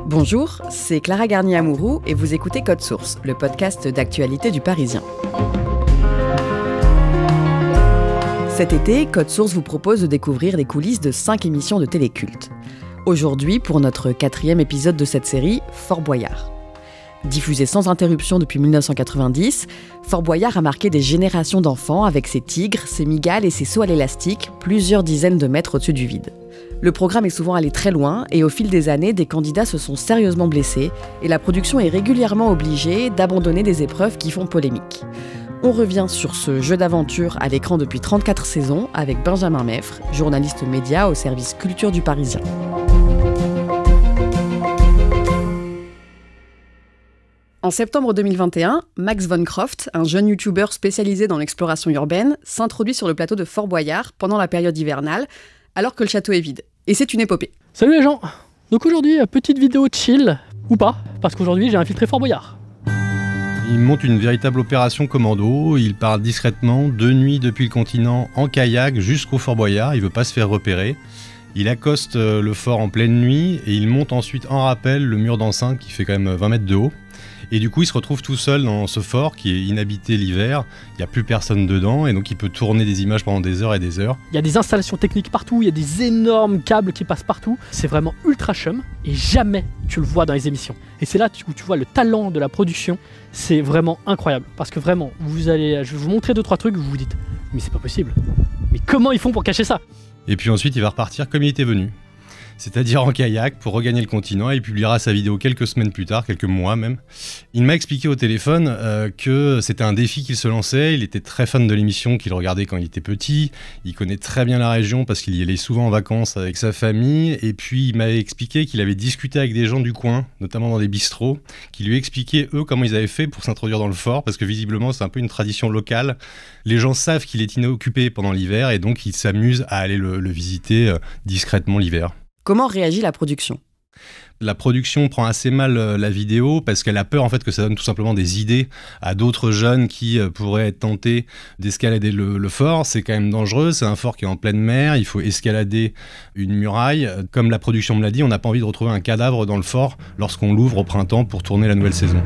Bonjour, c'est Clara Garnier-Amouroux et vous écoutez Code Source, le podcast d'actualité du Parisien. Cet été, Code Source vous propose de découvrir les coulisses de 5 émissions de téléculte. Aujourd'hui, pour notre 4e épisode de cette série, Fort Boyard. Diffusé sans interruption depuis 1990, Fort Boyard a marqué des générations d'enfants avec ses tigres, ses migales et ses sauts à l'élastique, plusieurs dizaines de mètres au-dessus du vide. Le programme est souvent allé très loin et au fil des années, des candidats se sont sérieusement blessés et la production est régulièrement obligée d'abandonner des épreuves qui font polémique. On revient sur ce jeu d'aventure à l'écran depuis 34 saisons avec Benjamin Meffre, journaliste média au service culture du Parisien. En septembre 2021, Max von Croft, un jeune youtubeur spécialisé dans l'exploration urbaine, s'introduit sur le plateau de Fort Boyard pendant la période hivernale, alors que le château est vide. Et c'est une épopée. Salut les gens. Donc aujourd'hui, petite vidéo chill, ou pas, parce qu'aujourd'hui j'ai infiltré Fort Boyard. Il monte une véritable opération commando, il part discrètement, de nuit depuis le continent, en kayak jusqu'au Fort Boyard, il veut pas se faire repérer. Il accoste le fort en pleine nuit et il monte ensuite en rappel le mur d'enceinte qui fait quand même 20 mètres de haut. Et du coup, il se retrouve tout seul dans ce fort qui est inhabité l'hiver. Il n'y a plus personne dedans et donc il peut tourner des images pendant des heures et des heures. Il y a des installations techniques partout, il y a des énormes câbles qui passent partout. C'est vraiment ultra chum et jamais tu le vois dans les émissions. Et c'est là où tu vois le talent de la production. C'est vraiment incroyable parce que vraiment, je vais vous montrer 2-3 trucs, vous vous dites « Mais c'est pas possible. Mais comment ils font pour cacher ça ?» Et puis ensuite, il va repartir comme il était venu. C'est-à-dire en kayak pour regagner le continent et il publiera sa vidéo quelques semaines plus tard, quelques mois même. Il m'a expliqué au téléphone que c'était un défi qu'il se lançait, il était très fan de l'émission qu'il regardait quand il était petit, il connaît très bien la région parce qu'il y allait souvent en vacances avec sa famille et puis il m'avait expliqué qu'il avait discuté avec des gens du coin, notamment dans des bistrots, qui lui expliquaient eux comment ils avaient fait pour s'introduire dans le fort parce que visiblement c'est un peu une tradition locale. Les gens savent qu'il est inoccupé pendant l'hiver et donc ils s'amusent à aller le visiter discrètement l'hiver. Comment réagit la production ? La production prend assez mal la vidéo parce qu'elle a peur en fait que ça donne tout simplement des idées à d'autres jeunes qui pourraient être tentés d'escalader le fort. C'est quand même dangereux, c'est un fort qui est en pleine mer, il faut escalader une muraille. Comme la production me l'a dit, on n'a pas envie de retrouver un cadavre dans le fort lorsqu'on l'ouvre au printemps pour tourner la nouvelle saison.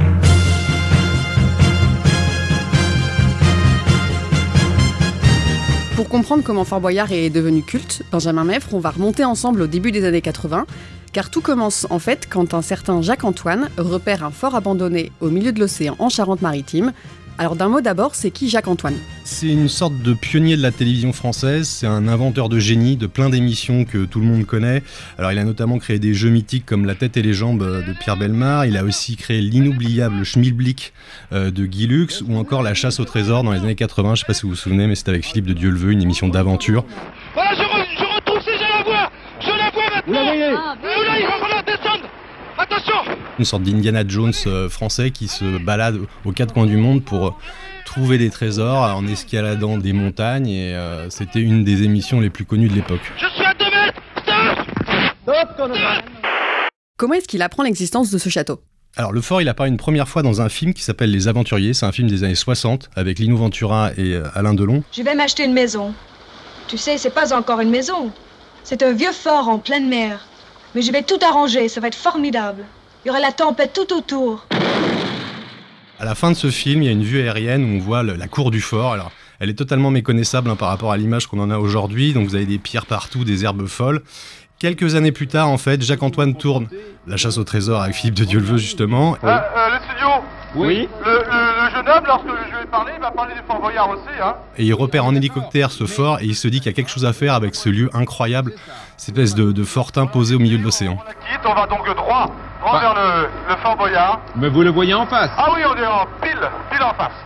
Pour comprendre comment Fort Boyard est devenu culte, Benjamin Meffre, on va remonter ensemble au début des années 80, car tout commence en fait quand un certain Jacques-Antoine repère un fort abandonné au milieu de l'océan en Charente-Maritime. Alors d'un mot d'abord, c'est qui Jacques-Antoine ? C'est une sorte de pionnier de la télévision française, c'est un inventeur de génie de plein d'émissions que tout le monde connaît. Alors il a notamment créé des jeux mythiques comme La tête et les jambes de Pierre Bellemare, il a aussi créé l'inoubliable Schmilblick de Guy Lux ou encore La chasse au trésor dans les années 80, je ne sais pas si vous vous souvenez mais c'était avec Philippe de Dieuleveux, une émission d'aventure. Voilà, je retrouve si je la vois maintenant. Vous la voyez ? Là, il va falloir descendre. Attention. Une sorte d'Indiana Jones français qui se balade aux quatre coins du monde pour trouver des trésors en escaladant des montagnes et c'était une des émissions les plus connues de l'époque. Je suis à 2 mètres. Stop. Comment est-ce qu'il apprend l'existence de ce château ? Alors le fort il apparaît une première fois dans un film qui s'appelle Les Aventuriers, c'est un film des années 60 avec Lino Ventura et Alain Delon. Je vais m'acheter une maison. Tu sais, c'est pas encore une maison. C'est un vieux fort en pleine mer. Mais je vais tout arranger, ça va être formidable. Il y aura la tempête tout autour. À la fin de ce film, il y a une vue aérienne où on voit la cour du fort. Alors, elle est totalement méconnaissable par rapport à l'image qu'on en a aujourd'hui. Donc vous avez des pierres partout, des herbes folles. Quelques années plus tard, en fait, Jacques-Antoine tourne La chasse au trésor avec Philippe de Dieuleveux, justement. Le studio. Oui. Le jeune homme, lorsque je vais parler, il va parler du Fort Boyard aussi, hein. Et il repère en hélicoptère ce fort et il se dit qu'il y a quelque chose à faire avec ce lieu incroyable, cette espèce de fortin posé au milieu de l'océan. On va donc droit vers le Fort Boyard. Mais vous le voyez en face. Ah oui, on est en pile en face.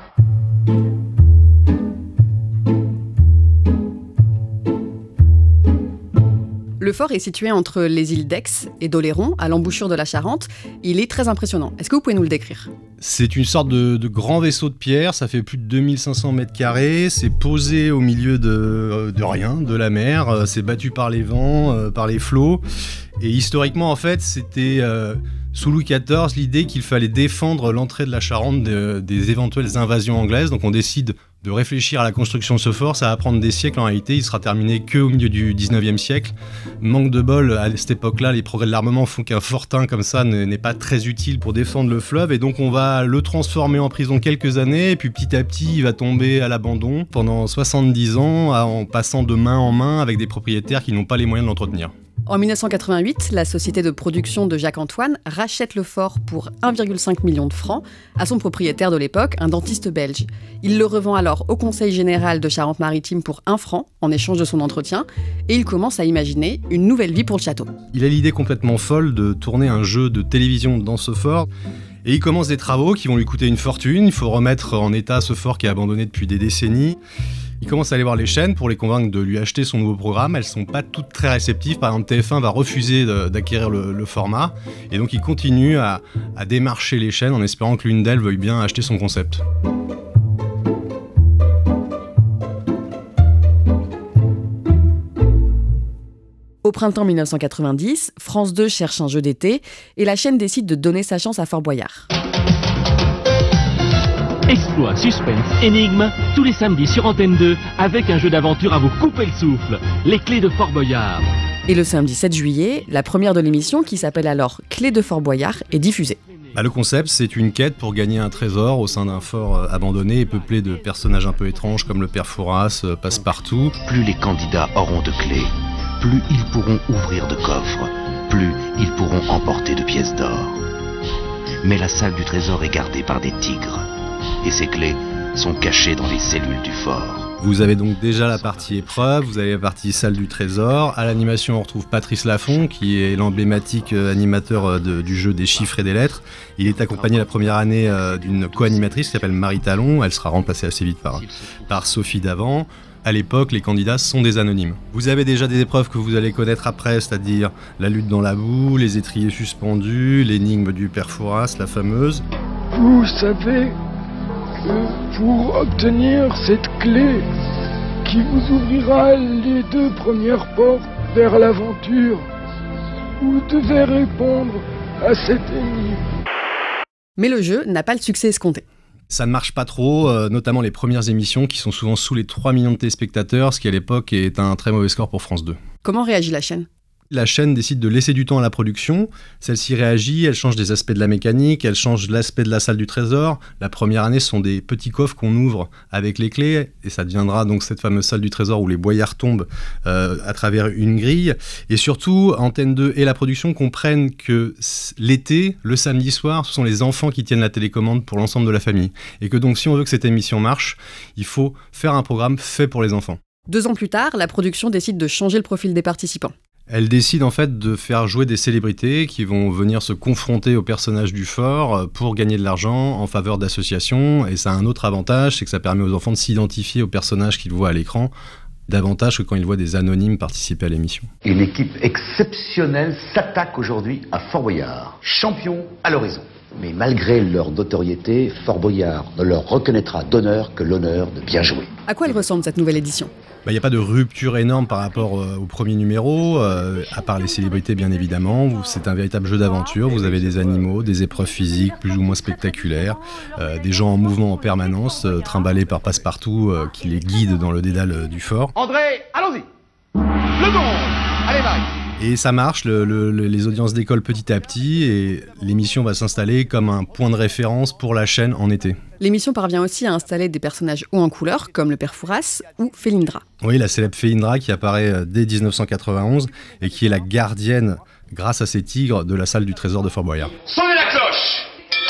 Le fort est situé entre les îles d'Aix et d'Oléron, à l'embouchure de la Charente. Il est très impressionnant. Est-ce que vous pouvez nous le décrire ? C'est une sorte de grand vaisseau de pierre, ça fait plus de 2500 mètres carrés, c'est posé au milieu de rien, de la mer, c'est battu par les vents, par les flots. Et historiquement, en fait, c'était Sous Louis XIV, l'idée qu'il fallait défendre l'entrée de la Charente des éventuelles invasions anglaises. Donc on décide de réfléchir à la construction de ce fort. Ça va prendre des siècles en réalité. Il sera terminé qu'au milieu du 19e siècle. Manque de bol, à cette époque-là, les progrès de l'armement font qu'un fortin comme ça n'est pas très utile pour défendre le fleuve. Et donc on va le transformer en prison quelques années. Et puis petit à petit, il va tomber à l'abandon pendant 70 ans en passant de main en main avec des propriétaires qui n'ont pas les moyens de l'entretenir. En 1988, la société de production de Jacques-Antoine rachète le fort pour 1,5 million de francs à son propriétaire de l'époque, un dentiste belge. Il le revend alors au Conseil général de Charente-Maritime pour 1 franc en échange de son entretien et il commence à imaginer une nouvelle vie pour le château. Il a l'idée complètement folle de tourner un jeu de télévision dans ce fort. Et il commence des travaux qui vont lui coûter une fortune. Il faut remettre en état ce fort qui est abandonné depuis des décennies. Il commence à aller voir les chaînes pour les convaincre de lui acheter son nouveau programme. Elles ne sont pas toutes très réceptives. Par exemple, TF1 va refuser d'acquérir le format. Et donc, il continue à démarcher les chaînes en espérant que l'une d'elles veuille bien acheter son concept. Au printemps 1990, France 2 cherche un jeu d'été et la chaîne décide de donner sa chance à Fort Boyard. Exploit, suspense, énigme, tous les samedis sur Antenne 2, avec un jeu d'aventure à vous couper le souffle. Les clés de Fort Boyard. Et le samedi 7 juillet, la première de l'émission, qui s'appelle alors Clés de Fort Boyard, est diffusée. Le concept, c'est une quête pour gagner un trésor au sein d'un fort abandonné et peuplé de personnages un peu étranges comme le père Fouras, Passepartout. Plus les candidats auront de clés, plus ils pourront ouvrir de coffres, plus ils pourront emporter de pièces d'or. Mais la salle du trésor est gardée par des tigres. Et ces clés sont cachées dans les cellules du fort. Vous avez donc déjà la partie épreuve, vous avez la partie salle du trésor. À l'animation, on retrouve Patrice Laffont, qui est l'emblématique animateur du jeu des chiffres et des lettres. Il est accompagné la première année d'une co-animatrice qui s'appelle Marie Talon. Elle sera remplacée assez vite par Sophie Davant. À l'époque, les candidats sont des anonymes. Vous avez déjà des épreuves que vous allez connaître après, c'est-à-dire la lutte dans la boue, les étriers suspendus, l'énigme du père Fouras, la fameuse. Vous savez que pour obtenir cette clé qui vous ouvrira les 2 premières portes vers l'aventure, vous devez répondre à cette énigme. Mais le jeu n'a pas le succès escompté. Ça ne marche pas trop, notamment les premières émissions qui sont souvent sous les 3 millions de téléspectateurs, ce qui à l'époque est un très mauvais score pour France 2. Comment réagit la chaîne ? La chaîne décide de laisser du temps à la production. Celle-ci réagit, elle change des aspects de la mécanique, elle change l'aspect de la salle du trésor. La première année, ce sont des petits coffres qu'on ouvre avec les clés, et ça deviendra donc cette fameuse salle du trésor où les boyards tombent à travers une grille. Et surtout, Antenne 2 et la production comprennent que l'été, le samedi soir, ce sont les enfants qui tiennent la télécommande pour l'ensemble de la famille. Et que donc, si on veut que cette émission marche, il faut faire un programme fait pour les enfants. 2 ans plus tard, la production décide de changer le profil des participants. Elle décide en fait de faire jouer des célébrités qui vont venir se confronter aux personnages du fort pour gagner de l'argent en faveur d'associations. Et ça a un autre avantage, c'est que ça permet aux enfants de s'identifier aux personnages qu'ils voient à l'écran, davantage que quand ils voient des anonymes participer à l'émission. Une équipe exceptionnelle s'attaque aujourd'hui à Fort Boyard, champion à l'horizon. Mais malgré leur notoriété, Fort Boyard ne leur reconnaîtra d'honneur que l'honneur de bien jouer. À quoi elle ressemble cette nouvelle édition ? Il n'y a pas de rupture énorme par rapport au premier numéro, à part les célébrités bien évidemment. C'est un véritable jeu d'aventure, vous avez des animaux, des épreuves physiques plus ou moins spectaculaires, des gens en mouvement en permanence, trimballés par Passepartout qui les guide dans le dédale du fort. André, allons-y. Le gong. Allez, vague. Et ça marche, les audiences décollent petit à petit et l'émission va s'installer comme un point de référence pour la chaîne en été. L'émission parvient aussi à installer des personnages hauts en couleur, comme le père Fouras ou Félindra. Oui, la célèbre Félindra qui apparaît dès 1991 et qui est la gardienne, grâce à ses tigres, de la salle du trésor de Fort Boyard. Sonnez la cloche.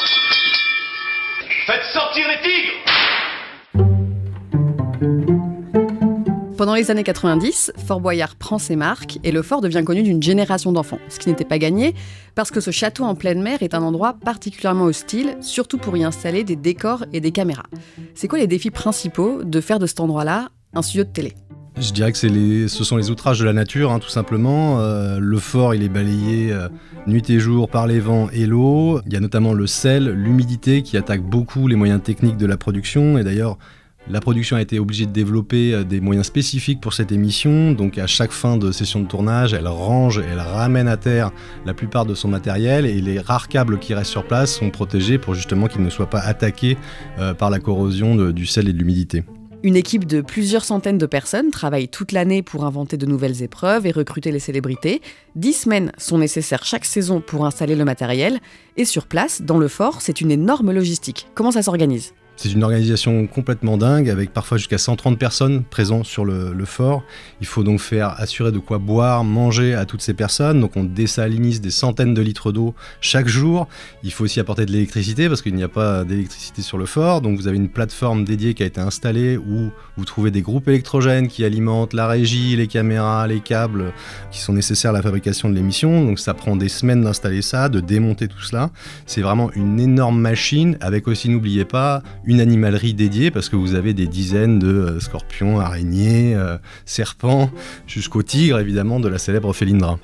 Faites sortir les tigres. Pendant les années 90, Fort Boyard prend ses marques et le fort devient connu d'une génération d'enfants, ce qui n'était pas gagné parce que ce château en pleine mer est un endroit particulièrement hostile, surtout pour y installer des décors et des caméras. C'est quoi les défis principaux de faire de cet endroit-là un studio de télé ? Je dirais que ce sont les outrages de la nature, tout simplement. Le fort, il est balayé nuit et jour par les vents et l'eau. Il y a notamment le sel, l'humidité qui attaque beaucoup les moyens techniques de la production. Et d'ailleurs, La production a été obligée de développer des moyens spécifiques pour cette émission, donc à chaque fin de session de tournage, elle range et elle ramène à terre la plupart de son matériel et les rares câbles qui restent sur place sont protégés pour justement qu'ils ne soient pas attaqués par la corrosion du sel et de l'humidité. Une équipe de plusieurs centaines de personnes travaille toute l'année pour inventer de nouvelles épreuves et recruter les célébrités. 10 semaines sont nécessaires chaque saison pour installer le matériel. Et sur place, dans le fort, c'est une énorme logistique. Comment ça s'organise ? C'est une organisation complètement dingue, avec parfois jusqu'à 130 personnes présentes sur le fort. Il faut donc assurer de quoi boire, manger à toutes ces personnes. Donc on dessalinise des centaines de litres d'eau chaque jour. Il faut aussi apporter de l'électricité, parce qu'il n'y a pas d'électricité sur le fort. Donc vous avez une plateforme dédiée qui a été installée, où vous trouvez des groupes électrogènes qui alimentent la régie, les caméras, les câbles, qui sont nécessaires à la fabrication de l'émission. Donc ça prend des semaines d'installer ça, de démonter tout cela. C'est vraiment une énorme machine, avec aussi, n'oubliez pas, une animalerie dédiée, parce que vous avez des dizaines de scorpions, araignées, serpents, jusqu'au tigre évidemment de la célèbre Félindra.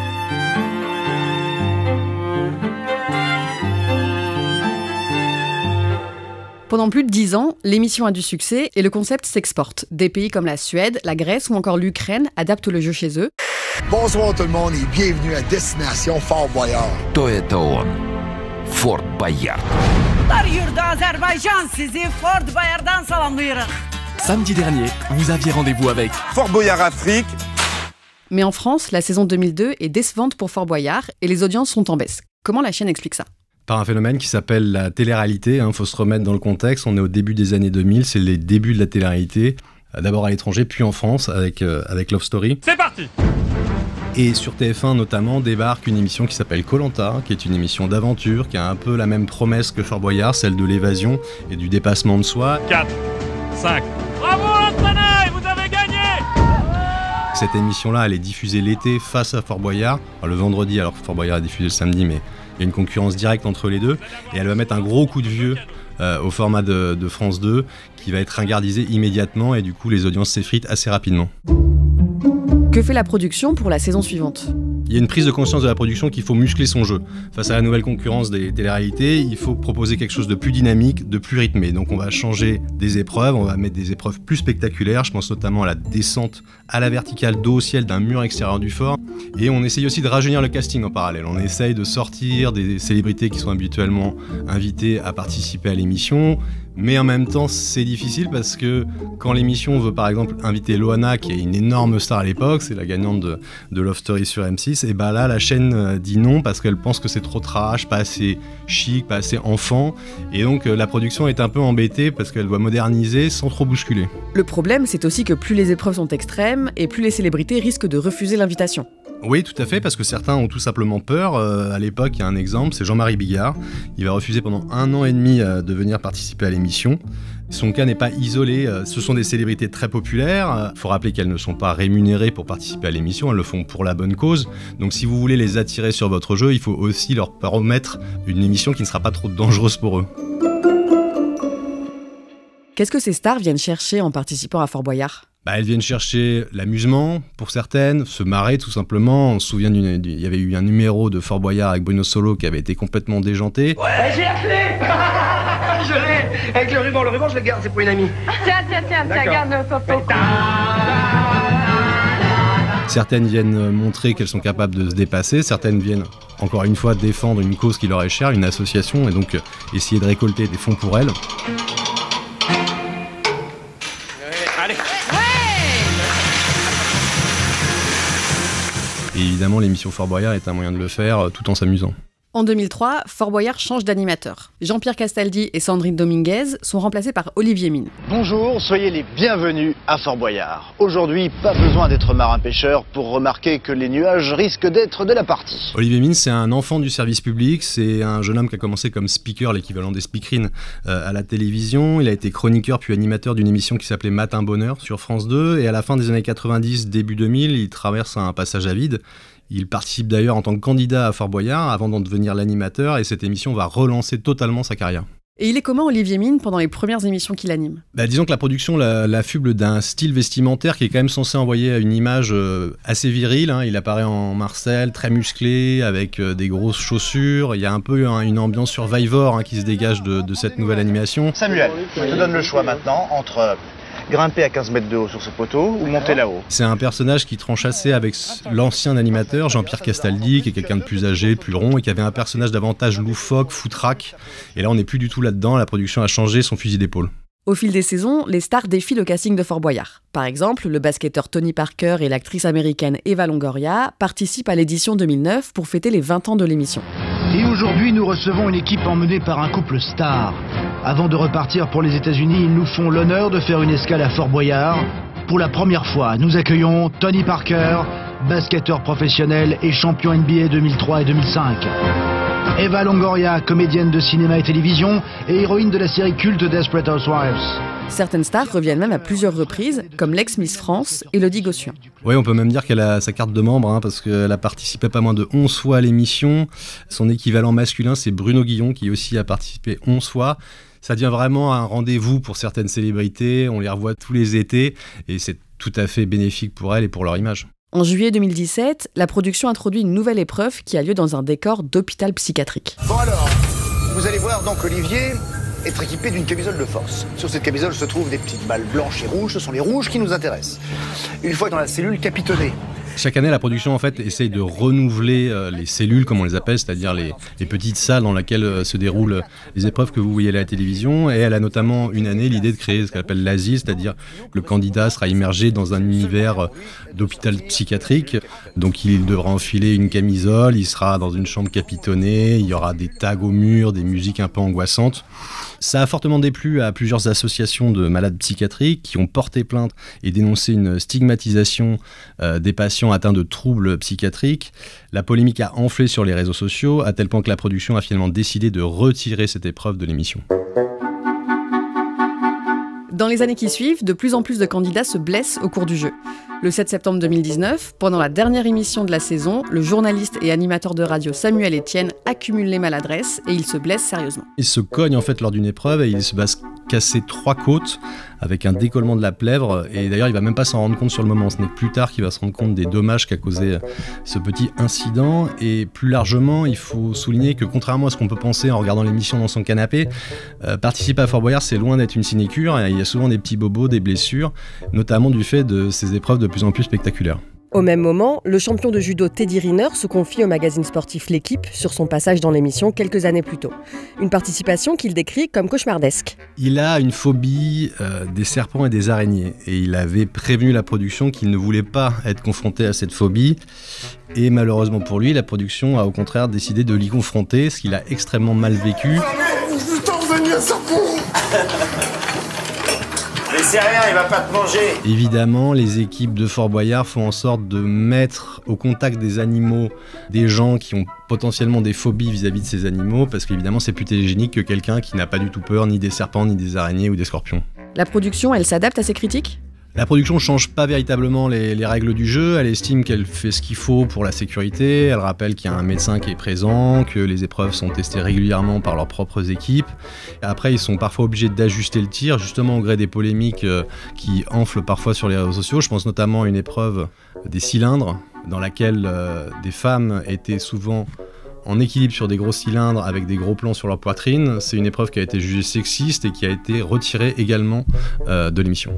Pendant plus de 10 ans, l'émission a du succès et le concept s'exporte. Des pays comme la Suède, la Grèce ou encore l'Ukraine adaptent le jeu chez eux. Bonsoir tout le monde et bienvenue à Destination Fort Boyard. То это он, Fort Boyard. Samedi dernier, vous aviez rendez-vous avec Fort Boyard Afrique. Mais en France, la saison 2002 est décevante pour Fort Boyard et les audiences sont en baisse. Comment la chaîne explique ça ? Par un phénomène qui s'appelle la télé-réalité. Faut se remettre dans le contexte. On est au début des années 2000, c'est les débuts de la télé-réalité. D'abord à l'étranger, puis en France, avec Love Story. C'est parti! Et sur TF1 notamment débarque une émission qui s'appelle Koh-Lanta, qui est une émission d'aventure, qui a un peu la même promesse que Fort Boyard, celle de l'évasion et du dépassement de soi. 4, 5. Bravo l'entraîneur, vous avez gagné! Cette émission-là, elle est diffusée l'été face à Fort Boyard, le vendredi, alors que Fort Boyard est diffusé le samedi, mais il y a une concurrence directe entre les deux. Et elle va mettre un gros coup de vieux au format de France 2, qui va être ringardisé immédiatement, et du coup les audiences s'effritent assez rapidement. Que fait la production pour la saison suivante ? Il y a une prise de conscience de la production qu'il faut muscler son jeu. Face à la nouvelle concurrence des téléréalités, il faut proposer quelque chose de plus dynamique, de plus rythmé. Donc on va changer des épreuves, on va mettre des épreuves plus spectaculaires. Je pense notamment à la descente à la verticale dos au ciel d'un mur extérieur du fort. Et on essaye aussi de rajeunir le casting en parallèle. On essaye de sortir des célébrités qui sont habituellement invitées à participer à l'émission. Mais en même temps, c'est difficile parce que quand l'émission veut par exemple inviter Loana, qui est une énorme star à l'époque, c'est la gagnante de Love Story sur M6, et bah là la chaîne dit non parce qu'elle pense que c'est trop trash, pas assez chic, pas assez enfant. Et donc la production est un peu embêtée parce qu'elle doit moderniser sans trop bousculer. Le problème, c'est aussi que plus les épreuves sont extrêmes et plus les célébrités risquent de refuser l'invitation. Oui, tout à fait, parce que certains ont tout simplement peur. À l'époque, il y a un exemple, c'est Jean-Marie Bigard. Il va refuser pendant 1 an et demi de venir participer à l'émission. Son cas n'est pas isolé, ce sont des célébrités très populaires. Il faut rappeler qu'elles ne sont pas rémunérées pour participer à l'émission, elles le font pour la bonne cause. Donc si vous voulez les attirer sur votre jeu, il faut aussi leur promettre une émission qui ne sera pas trop dangereuse pour eux. Qu'est-ce que ces stars viennent chercher en participant à Fort Boyard ? Elles viennent chercher l'amusement, pour certaines, se marrer tout simplement. On se souvient il y avait eu un numéro de Fort Boyard avec Bruno Solo qui avait été complètement déjanté. Ouais, j'ai la clé. Je l'ai. Avec le ruban, je le garde, c'est pour une amie. Tiens, garde le photo. Certaines viennent montrer qu'elles sont capables de se dépasser, certaines viennent, encore une fois, défendre une cause qui leur est chère, une association, et donc essayer de récolter des fonds pour elles. Allez. Et évidemment, l'émission Fort Boyard est un moyen de le faire tout en s'amusant. En 2003, Fort Boyard change d'animateur. Jean-Pierre Castaldi et Sandrine Dominguez sont remplacés par Olivier Mine. Bonjour, soyez les bienvenus à Fort Boyard. Aujourd'hui, pas besoin d'être marin-pêcheur pour remarquer que les nuages risquent d'être de la partie. Olivier Mine, c'est un enfant du service public, c'est un jeune homme qui a commencé comme speaker, l'équivalent des speakerines, à la télévision. Il a été chroniqueur puis animateur d'une émission qui s'appelait Matin Bonheur sur France 2. Et à la fin des années 90, début 2000, il traverse un passage à vide. Il participe d'ailleurs en tant que candidat à Fort Boyard avant d'en devenir l'animateur et cette émission va relancer totalement sa carrière. Et il est comment Olivier Mine pendant les premières émissions qu'il anime ? Disons que la production l'affuble d'un style vestimentaire qui est quand même censé envoyer une image assez virile. Hein. Il apparaît en Marcel, très musclé, avec des grosses chaussures. Il y a un peu une ambiance Survivor qui se dégage de cette nouvelle animation. Samuel, je te donne le choix maintenant entre grimper à 15 mètres de haut sur ce poteau ou monter là-haut. C'est un personnage qui tranche assez avec l'ancien animateur, Jean-Pierre Castaldi, qui est quelqu'un de plus âgé, plus rond, et qui avait un personnage davantage loufoque, foutraque. Et là, on n'est plus du tout là-dedans, la production a changé son fusil d'épaule. Au fil des saisons, les stars défient le casting de Fort Boyard. Par exemple, le basketteur Tony Parker et l'actrice américaine Eva Longoria participent à l'édition 2009 pour fêter les 20 ans de l'émission. Et aujourd'hui, nous recevons une équipe emmenée par un couple star. Avant de repartir pour les États-Unis, ils nous font l'honneur de faire une escale à Fort Boyard. Pour la première fois, nous accueillons Tony Parker, basketteur professionnel et champion NBA 2003 et 2005. Eva Longoria, comédienne de cinéma et télévision et héroïne de la série culte Desperate Housewives. Certaines stars reviennent même à plusieurs reprises, comme l'ex-Miss France, Élodie Gossuin. Oui, on peut même dire qu'elle a sa carte de membre, parce qu'elle a participé pas moins de 11 fois à l'émission. Son équivalent masculin, c'est Bruno Guillon, qui aussi a participé 11 fois. Ça devient vraiment un rendez-vous pour certaines célébrités, on les revoit tous les étés, et c'est tout à fait bénéfique pour elles et pour leur image. En juillet 2017, la production introduit une nouvelle épreuve qui a lieu dans un décor d'hôpital psychiatrique. Bon alors, vous allez voir donc Olivier être équipé d'une camisole de force. Sur cette camisole se trouvent des petites balles blanches et rouges, ce sont les rouges qui nous intéressent. Une fois dans la cellule capitonnée. Chaque année, la production en fait essaye de renouveler les cellules, comme on les appelle, c'est-à-dire les petites salles dans lesquelles se déroulent les épreuves que vous voyez à la télévision. Et elle a notamment une année l'idée de créer ce qu'elle appelle l'ASI, c'est-à-dire que le candidat sera immergé dans un univers d'hôpital psychiatrique. Donc il devra enfiler une camisole, il sera dans une chambre capitonnée, il y aura des tags au mur, des musiques un peu angoissantes. Ça a fortement déplu à plusieurs associations de malades psychiatriques qui ont porté plainte et dénoncé une stigmatisation des patients atteints de troubles psychiatriques. La polémique a enflé sur les réseaux sociaux, à tel point que la production a finalement décidé de retirer cette épreuve de l'émission. Dans les années qui suivent, de plus en plus de candidats se blessent au cours du jeu. Le 7 septembre 2019, pendant la dernière émission de la saison, le journaliste et animateur de radio Samuel Etienne accumule les maladresses et il se blesse sérieusement. Il se cogne en fait lors d'une épreuve et il se va se casser 3 côtes avec un décollement de la plèvre, et d'ailleurs il va même pas s'en rendre compte sur le moment, ce n'est que plus tard qu'il va se rendre compte des dommages qu'a causé ce petit incident. Et plus largement, il faut souligner que contrairement à ce qu'on peut penser en regardant l'émission dans son canapé, participer à Fort Boyard c'est loin d'être une sinécure, il y a souvent des petits bobos, des blessures, notamment du fait de ces épreuves de plus en plus spectaculaires. Au même moment, le champion de judo Teddy Riner se confie au magazine sportif L'Équipe sur son passage dans l'émission quelques années plus tôt. Une participation qu'il décrit comme cauchemardesque. Il a une phobie des serpents et des araignées. Et il avait prévenu la production qu'il ne voulait pas être confronté à cette phobie. Et malheureusement pour lui, la production a au contraire décidé de l'y confronter, ce qu'il a extrêmement mal vécu. Mais c'est rien, il va pas te manger. Évidemment, les équipes de Fort Boyard font en sorte de mettre au contact des animaux des gens qui ont potentiellement des phobies vis-à-vis de ces animaux, parce qu'évidemment c'est plus télégénique que quelqu'un qui n'a pas du tout peur ni des serpents, ni des araignées ou des scorpions. La production, elle s'adapte à ces critiques ? La production ne change pas véritablement les règles du jeu, elle estime qu'elle fait ce qu'il faut pour la sécurité, elle rappelle qu'il y a un médecin qui est présent, que les épreuves sont testées régulièrement par leurs propres équipes. Après, ils sont parfois obligés d'ajuster le tir, justement au gré des polémiques qui enflent parfois sur les réseaux sociaux. Je pense notamment à une épreuve des cylindres, dans laquelle des femmes étaient souvent en équilibre sur des gros cylindres avec des gros plans sur leur poitrine. C'est une épreuve qui a été jugée sexiste et qui a été retirée également de l'émission.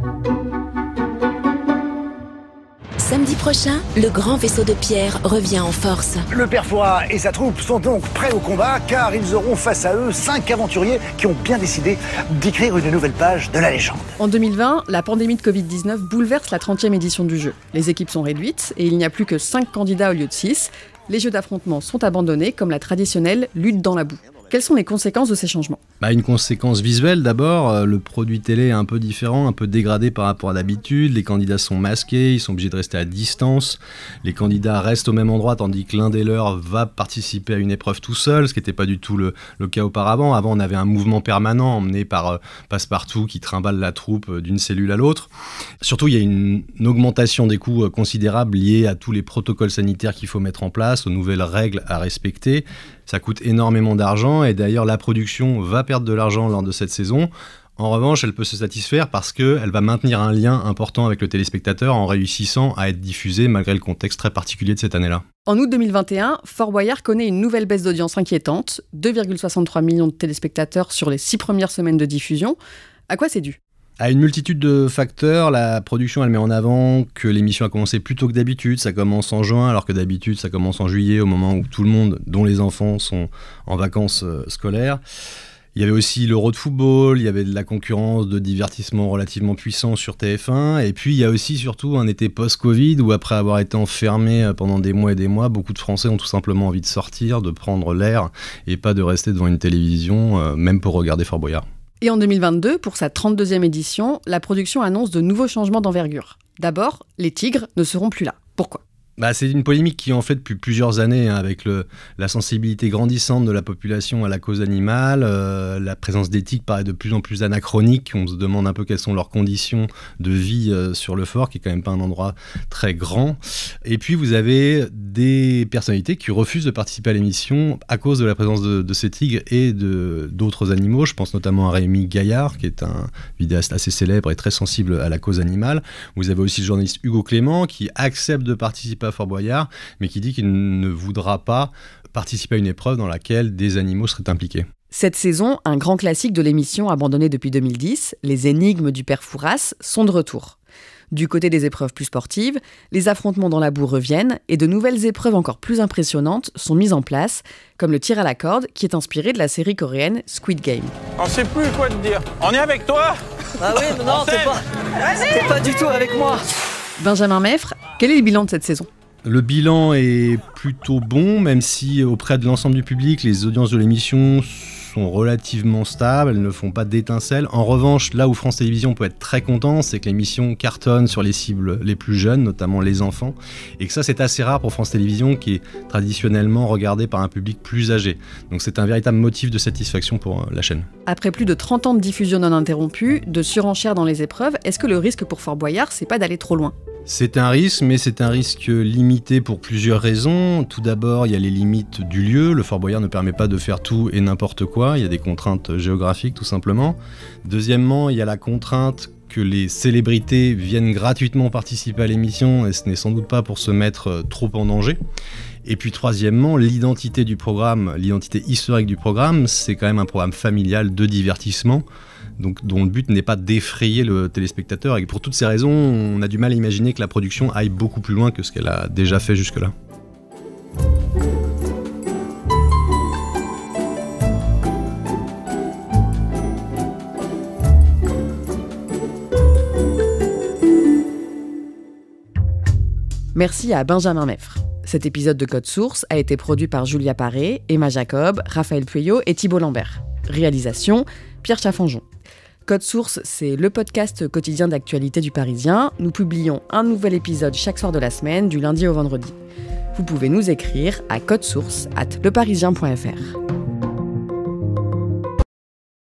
Samedi prochain, le grand vaisseau de pierre revient en force. Le père Fouras et sa troupe sont donc prêts au combat, car ils auront face à eux 5 aventuriers qui ont bien décidé d'écrire une nouvelle page de la légende. En 2020, la pandémie de Covid-19 bouleverse la 30e édition du jeu. Les équipes sont réduites et il n'y a plus que 5 candidats au lieu de 6. Les jeux d'affrontement sont abandonnés comme la traditionnelle lutte dans la boue. Quelles sont les conséquences de ces changements ? Une conséquence visuelle d'abord, le produit télé est un peu différent, un peu dégradé par rapport à d'habitude, les candidats sont masqués, ils sont obligés de rester à distance, les candidats restent au même endroit tandis que l'un des leurs va participer à une épreuve tout seul, ce qui n'était pas du tout le cas auparavant. Avant on avait un mouvement permanent emmené par Passepartout qui trimballe la troupe d'une cellule à l'autre. Surtout il y a une augmentation des coûts considérables liés à tous les protocoles sanitaires qu'il faut mettre en place, aux nouvelles règles à respecter. Ça coûte énormément d'argent et d'ailleurs la production va perdre de l'argent lors de cette saison. En revanche, elle peut se satisfaire parce qu'elle va maintenir un lien important avec le téléspectateur en réussissant à être diffusée malgré le contexte très particulier de cette année-là. En août 2021, Fort Boyard connaît une nouvelle baisse d'audience inquiétante, 2,63 millions de téléspectateurs sur les 6 premières semaines de diffusion. À quoi c'est dû ? À une multitude de facteurs, la production elle met en avant que l'émission a commencé plus tôt que d'habitude, ça commence en juin alors que d'habitude ça commence en juillet au moment où tout le monde, dont les enfants, sont en vacances scolaires. Il y avait aussi l'Euro de football, il y avait de la concurrence de divertissement relativement puissant sur TF1, et puis il y a aussi surtout un été post-Covid où après avoir été enfermé pendant des mois et des mois, beaucoup de Français ont tout simplement envie de sortir, de prendre l'air et pas de rester devant une télévision, même pour regarder Fort Boyard. Et en 2022, pour sa 32e édition, la production annonce de nouveaux changements d'envergure. D'abord, les tigres ne seront plus là. Pourquoi ? C'est une polémique qui est en fait depuis plusieurs années, avec la sensibilité grandissante de la population à la cause animale. La présence des tigres paraît de plus en plus anachronique. On se demande un peu quelles sont leurs conditions de vie sur le fort, qui est quand même pas un endroit très grand. Et puis vous avez des personnalités qui refusent de participer à l'émission à cause de la présence de ces tigres et d'autres animaux. Je pense notamment à Rémi Gaillard, qui est un vidéaste assez célèbre et très sensible à la cause animale. Vous avez aussi le journaliste Hugo Clément, qui accepte de participer à Fort Boyard, mais qui dit qu'il ne voudra pas participer à une épreuve dans laquelle des animaux seraient impliqués. Cette saison, un grand classique de l'émission abandonnée depuis 2010, les énigmes du père Fouras, sont de retour. Du côté des épreuves plus sportives, les affrontements dans la boue reviennent et de nouvelles épreuves encore plus impressionnantes sont mises en place, comme le tir à la corde qui est inspiré de la série coréenne Squid Game. On sait plus quoi te dire. On est avec toi ? Ah oui, non, t'es pas du tout avec moi. Benjamin Meffre, quel est le bilan de cette saison ? Le bilan est plutôt bon, même si auprès de l'ensemble du public, les audiences de l'émission sont relativement stables, elles ne font pas d'étincelles. En revanche, là où France Télévisions peut être très content, c'est que l'émission cartonne sur les cibles les plus jeunes, notamment les enfants, et que ça c'est assez rare pour France Télévisions, qui est traditionnellement regardée par un public plus âgé. Donc c'est un véritable motif de satisfaction pour la chaîne. Après plus de 30 ans de diffusion non interrompue, de surenchère dans les épreuves, est-ce que le risque pour Fort Boyard, c'est pas d'aller trop loin ? C'est un risque, mais c'est un risque limité pour plusieurs raisons. Tout d'abord, il y a les limites du lieu. Le Fort Boyard ne permet pas de faire tout et n'importe quoi. Il y a des contraintes géographiques, tout simplement. Deuxièmement, il y a la contrainte que les célébrités viennent gratuitement participer à l'émission, et ce n'est sans doute pas pour se mettre trop en danger. Et puis troisièmement, l'identité du programme, l'identité historique du programme, c'est quand même un programme familial de divertissement, donc dont le but n'est pas d'effrayer le téléspectateur. Et pour toutes ces raisons, on a du mal à imaginer que la production aille beaucoup plus loin que ce qu'elle a déjà fait jusque-là. Merci à Benjamin Meffre. Cet épisode de Code Source a été produit par Julia Paré, Emma Jacob, Raphaël Pueyo et Thibault Lambert. Réalisation, Pierre Chaffanjon. Code Source, c'est le podcast quotidien d'actualité du Parisien. Nous publions un nouvel épisode chaque soir de la semaine, du lundi au vendredi. Vous pouvez nous écrire à codesource@leparisien.fr.